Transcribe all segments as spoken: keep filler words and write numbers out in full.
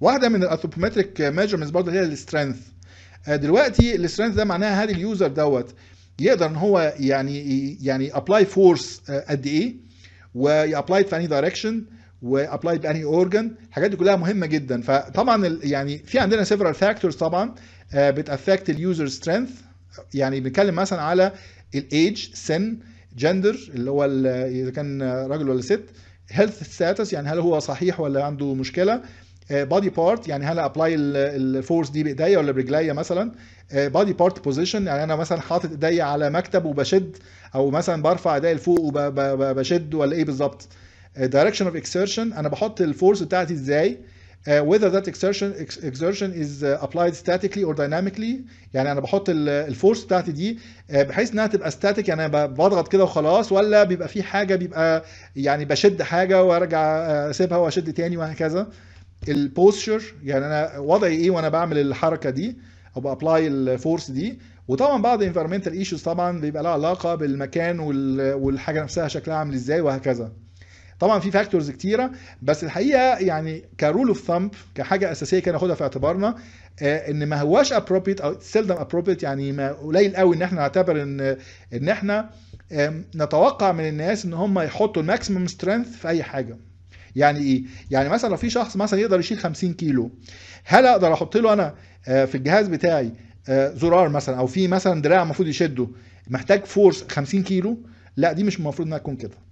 واحده من الانثروبومتريك ميجرمنتس برضه هي السترينث. دلوقتي السترينث ده معناها هل اليوزر دوت يقدر ان هو يعني يعني ابلاي فورس قد ايه، ويابلاي في انهي دايركشن، وابلاي بانهي اورجن. الحاجات دي كلها مهمه جدا. فطبعا يعني في عندنا سيفرال فاكتورز طبعا بتافكت اليوزر سترينث. يعني بنتكلم مثلا على الايج، سن، جندر اللي هو اذا كان راجل ولا ست، هيلث ستاتس يعني هل هو صحيح ولا عنده مشكله، بادي بارت يعني هل ابلاي الفورس دي بايديا ولا برجليا مثلا، بادي بارت بوزيشن يعني انا مثلا حاطط ايديا على مكتب وبشد، او مثلا برفع ايديا لفوق وبشد، ولا ايه بالظبط. direction of exertion انا بحط الفورس بتاعتي ازاي. Uh, whether that exertion exertion is uh, applied statically or dynamically. يعني انا بحط الفورس بتاعتي دي uh, بحيث انها تبقى static، يعني انا بضغط كده وخلاص، ولا بيبقى في حاجه بيبقى يعني بشد حاجه وارجع اسيبها واشد تاني وهكذا. البوستشر يعني انا وضعي ايه وانا بعمل الحركه دي او بابلاي الفورس دي. وطبعا بعض انفيرمنتال ايشوز طبعا بيبقى لها علاقه بالمكان والحاجه نفسها شكلها عامل ازاي وهكذا. طبعا في فاكتورز كتيره، بس الحقيقه يعني كرول اوف ثامب كحاجه اساسيه كده ناخدها في اعتبارنا آه ان ما هواش ابروبريت او سيلدم ابروبريت. يعني ما قليل قوي ان احنا نعتبر ان ان احنا آه نتوقع من الناس ان هم يحطوا الماكسيمم سترينث في اي حاجه. يعني ايه؟ يعني مثلا لو في شخص مثلا يقدر يشيل خمسين كيلو، هل اقدر احط له انا آه في الجهاز بتاعي آه زرار مثلا، او في مثلا دراع المفروض يشده محتاج فورس خمسين كيلو؟ لا، دي مش المفروض انها تكون كده.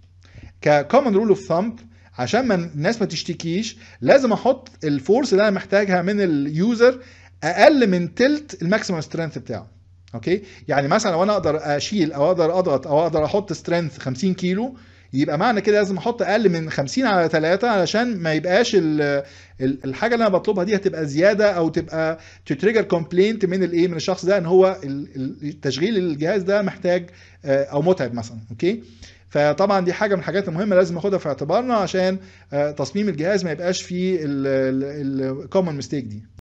ككومن رول اوف ثامب عشان ما الناس ما تشتكيش لازم احط الفورس اللي انا محتاجها من اليوزر اقل من تلت الماكسيمم سترينث بتاعه. اوكي، يعني مثلا لو انا اقدر اشيل او اقدر اضغط او اقدر احط سترينث خمسين كيلو، يبقى معنى كده لازم احط اقل من خمسين على ثلاثة علشان ما يبقاش ال ال الحاجه اللي انا بطلبها دي هتبقى زياده او تبقى تتريجر كومبلينت من الايه، من الشخص ده ان هو تشغيل الجهاز ده محتاج او متعب مثلا. اوكي، فطبعا دي حاجه من الحاجات المهمه لازم ناخدها في اعتبارنا عشان تصميم الجهاز ما يبقاش فيه الكومن ميستيك دي.